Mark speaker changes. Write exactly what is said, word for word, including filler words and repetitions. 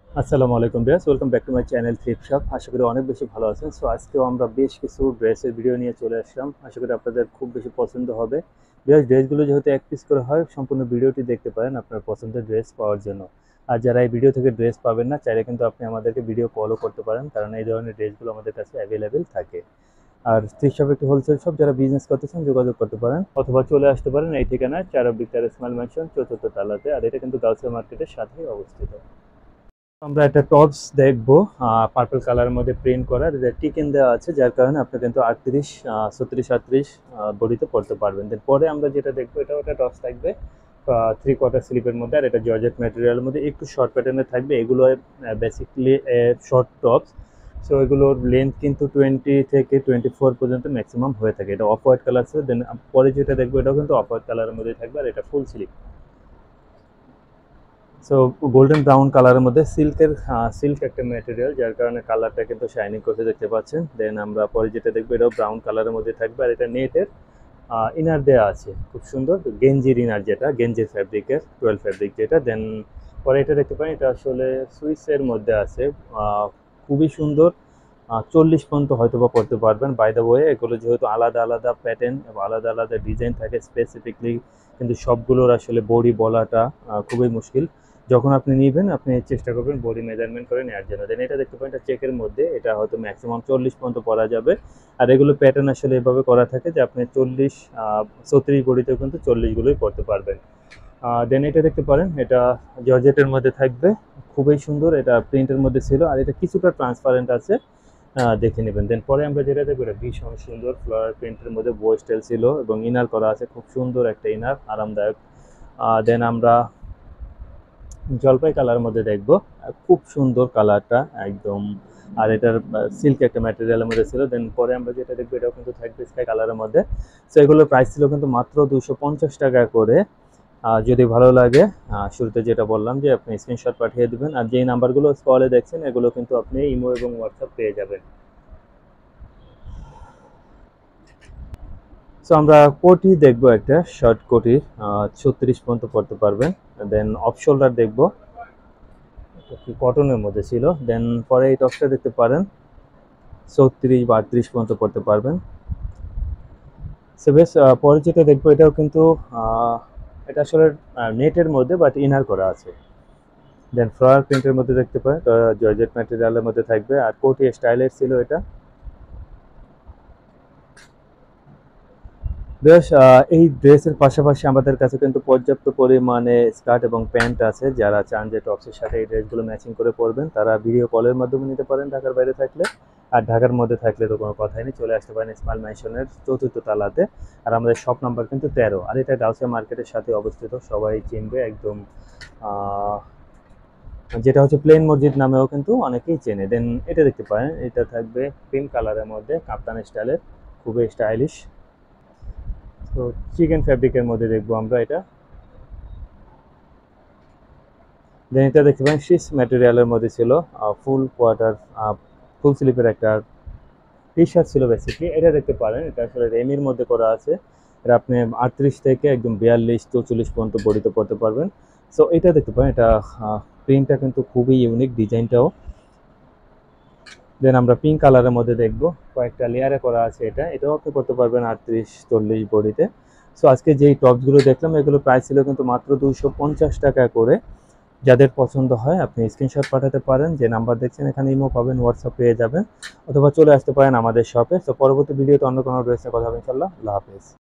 Speaker 1: আসসালামু আলাইকুম viewers, welcome back to my channel thrift shop. আশা করি অনেক বেশি ভালো আছেন। সো আজকেও আমরা বেশ কিছু ড্রেসের ভিডিও নিয়ে চলে আসলাম। আশা করি আপনাদের খুব বেশি পছন্দ হবে। ভিউয়ার্স, ড্রেসগুলো যেহেতু এক পিস করে হয়, সম্পূর্ণ ভিডিওটি দেখতে পারেন আপনার পছন্দের ড্রেস পাওয়ার জন্য। আর যারা এই ভিডিও থেকে ড্রেস পাবেন না, চাইলে কিন্তু আপনি আমাদেরকে ভিডিও কলও করতে পারেন, কারণ এই ধরনের ড্রেসগুলো আমাদের কাছে অ্যাভেলেবেল থাকে। আর থ্রিফট শপ একটি হোলসেল শপ, যারা বিজনেস করতে চান যোগাযোগ করতে পারেন, অথবা চলে আসতে পারেন এই ঠিকানায়, চার অব্লিক তেরো স্মাইল ম্যানশন, চতুর্থ তালাতে। আর এটা কিন্তু গাউসিয়া মার্কেটের সাথেই অবস্থিত। আমরা একটা টপস দেখবো, পার্পল কালারের মধ্যে প্রিন্ট করা, টিকেন দেওয়া আছে, যার কারণে আপনি কিন্তু আটত্রিশ ছত্রিশ আটত্রিশ বডিতে পড়তে পারবেন। দেন পরে আমরা যেটা দেখবো, এটা একটা টপস থাকবে থ্রি কোয়ার্টার স্লিপের মধ্যে, আর এটা জর্জেট ম্যাটেরিয়ালের মধ্যে একটু শর্ট প্যাটার্নে থাকবে। এগুলো বেসিকলি শর্ট টপস। সো এগুলোর লেন্থ কিন্তু টোয়েন্টি থেকে টোয়েন্টি ফোর পর্যন্ত ম্যাক্সিমাম হয়ে থাকে। এটা অফ হোয়াইট কালার ছিল। দেন পরে যেটা দেখবো, এটাও কিন্তু অফ হোয়াইট কালারের মধ্যে থাকবে, আর এটা full sleeve. So golden brown কালারের মধ্যে সিল্কের সিল্ক একটা ম্যাটেরিয়াল, যার কারণে কালারটা কিন্তু শাইনিং করতে দেখতে পাচ্ছেন। দেন আমরা পরে যেটা দেখবো, এটাও ব্রাউন কালারের মধ্যে থাকবে, আর এটা নেটের ইনার দেওয়া আছে, খুব সুন্দর গেঞ্জির ইনার, যেটা গেঞ্জির ফ্যাব্রিকের টুয়েলভ ফ্যাব্রিক যেটা। দেন পরে এটা দেখতে পারেন, এটা আসলে সুইসের মধ্যে আছে, খুবই সুন্দর। চল্লিশ পর্যন্ত হয়তো বা করতে পারবেন। বাই দ্য ওয়ে, এগুলো যেহেতু আলাদা আলাদা প্যাটার্ন এবং আলাদা আলাদা ডিজাইন থাকে স্পেসিফিকলি, কিন্তু সবগুলোর আসলে বডি বলাটা খুবই মুশকিল। যখন আপনি নেবেন, আপনি চেষ্টা করবেন বডি মেজারমেন্ট করে নেওয়ার জন্য। দেন এটা দেখতে পারেন, এটা চেকের মধ্যে, এটা হয়তো ম্যাক্সিমাম চল্লিশ পর্যন্ত পরা যাবে। আর এগুলো প্যাটার্ন আসলে এভাবে করা থাকে যে আপনি চল্লিশ ছত্রিশ বডিতেও কিন্তু চল্লিশগুলোই করতে পারবেন। দেন এটা দেখতে পারেন, এটা জর্জেটের মধ্যে থাকবে, খুবই সুন্দর। এটা প্রিন্টের মধ্যে ছিল, আর এটা কিছুটা ট্রান্সপারেন্ট আছে, দেখে নেবেন। দেন পরে আমরা যেটা দেখবো, এটা ভীষণ সুন্দর ফ্লোরাল প্রিন্টের মধ্যে বো স্টাইল ছিল, এবং ইনার করা আছে, খুব সুন্দর একটা ইনার, আরামদায়ক। দেন আমরা জলপাই কালার মধ্যে দেখবো, খুব সুন্দর কালারটা একদম। আর এটার সিল্ক একটা ম্যাটেরিয়ালের মধ্যে ছিল। দেন পরে আমরা যেটা দেখবো, এটাও কিন্তু থাকবে স্কাই কালারের মধ্যে। সো এগুলোর প্রাইস ছিল কিন্তু মাত্র দুশো পঞ্চাশ টাকা করে। যদি ভালো লাগে, শুরুতে যেটা বললাম যে আপনি স্ক্রিনশট পাঠিয়ে দেবেন, আর যেই নাম্বারগুলো স্ক্রলে দেখছেন, এগুলো কিন্তু আপনি ইমো এবং হোয়াটসঅ্যাপ পেয়ে যাবেন। সো আমরা কোটি দেখবো, একটা শর্ট কোটি ছত্রিশ পর্যন্ত পড়তে পারবেন। দেন অফ শোল্ডার দেখবো, কি কটনের মধ্যে ছিল। দেন পরে এই টপসটা দেখতে পারেন, চৌত্রিশ বা আটত্রিশ পর্যন্ত পড়তে পারবেন। সো বেশ, পরে যেটা দেখবো, এটাও কিন্তু এটা আসলে নেটের মধ্যে বাট ইনার করা আছে। দেন ফ্লোরাল প্রিন্টের মধ্যে দেখতে পারেন, জর্জেট ম্যাটেরিয়ালের মধ্যে থাকবে, আর কোটি স্টাইলের ছিল এটা। বেশ, এই ড্রেসের পাশাপাশি আমাদের কাছে কিন্তু পর্যাপ্ত পরিমাণে স্কার্ট এবং প্যান্ট আছে। যারা চান যে টপসের সাথে এই ড্রেসগুলো ম্যাচিং করে পরবেন, তারা ভিডিও কলের মাধ্যমে নিতে পারেন ঢাকার বাইরে থাকলে। আর ঢাকার মধ্যে থাকলে তো কোনো কথাই নেই, চলে আসতে পারেন স্মাইল ম্যানশনের চতুর্থ তালাতে। আর আমাদের শপ নাম্বার কিন্তু তেরো, আর এটা গাউসিয়া মার্কেটের সাথে অবস্থিত, সবাই চিনবে একদম। যেটা হচ্ছে প্লেন মসজিদ নামেও কিন্তু অনেকেই চেনে। দেন এটা দেখতে পারেন, এটা থাকবে পিঙ্ক কালারের মধ্যে, কাপ্তান স্টাইলের, খুবই স্টাইলিশ। তো চিকেন ফ্যাব্রিকের মধ্যে দেখবো আমরা এটা। দেন এটা দেখতে পারেন, শিস ম্যাটেরিয়ালের মধ্যে ছিল, ফুল কোয়ার্টার ফুল স্লিপের একটা টি শার্ট ছিল বেসিকলি। এটা দেখতে পারেন, এটা আসলে রেমির মধ্যে করা আছে। এটা আপনি আটত্রিশ থেকে একদম বিয়াল্লিশ চৌচল্লিশ পর্যন্ত বডিতে পড়তে পারবেন। সো এটা দেখতে পারেন, এটা প্রিন্টটা কিন্তু খুবই ইউনিক, ডিজাইনটাও। দেন আমরা পিঙ্ক কালারের মধ্যে দেখবো, কয়েকটা লেয়ারে করা আছে, এটা এটাও আপনি করতে পারবেন আটত্রিশ চল্লিশ বডিতে। সো আজকে যেই টপসগুলো দেখলাম, এগুলো প্রাইস ছিল কিন্তু মাত্র দুইশো পঞ্চাশ টাকা করে। যাদের পছন্দ হয় আপনি স্ক্রিনশট পাঠাতে পারেন, যে নাম্বার দেখছেন এখানে ইমো পাবেন, হোয়াটসঅ্যাপ পেয়ে যাবেন, অথবা চলে আসতে পারেন আমাদের শপে। তো পরবর্তী ভিডিওতে অন্য কোনো ড্রেসের কথা হবে ইনশাল্লাহ। আল্লাহ হাফেজ।